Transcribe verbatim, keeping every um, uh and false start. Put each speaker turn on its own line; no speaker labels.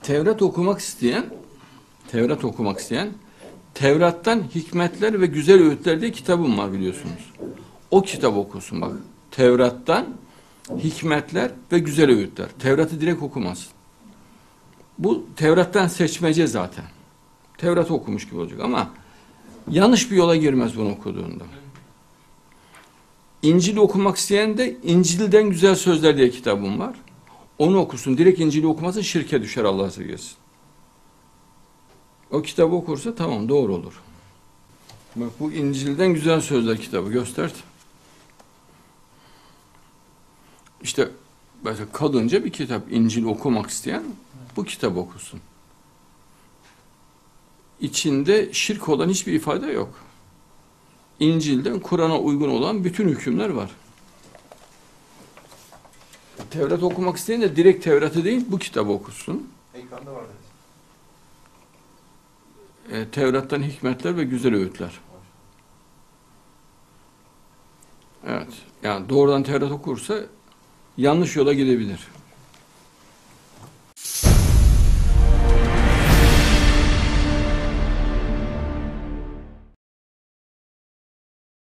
Tevrat okumak isteyen, Tevrat okumak isteyen, Tevrat'tan Hikmetler ve Güzel Öğütler diye kitabım var biliyorsunuz. O kitap okusun bak. Tevrat'tan Hikmetler ve Güzel Öğütler. Tevrat'ı direkt okumaz. Bu Tevrat'tan seçmece zaten. Tevrat okumuş gibi olacak ama yanlış bir yola girmez bunu okuduğunda. İncil'i okumak isteyen de İncil'den Güzel Sözler diye kitabım var. Onu okusun. Direkt İncil'i okumasın, şirke düşer, Allah'a sevgisi. O kitabı okursa tamam, doğru olur. Bak bu İncil'den Güzel Sözler kitabı, göstert. İşte mesela kadınca bir kitap, İncil okumak isteyen bu kitabı okusun. İçinde şirk olan hiçbir ifade yok. İncil'den Kur'an'a uygun olan bütün hükümler var. Tevrat okumak isteyen de direkt Tevrat'ı değil, bu kitabı okusun.
Ekranda var.
E, Tevrat'tan Hikmetler ve Güzel Öğütler. Evet. Yani doğrudan Tevrat okursa yanlış yola gidebilir.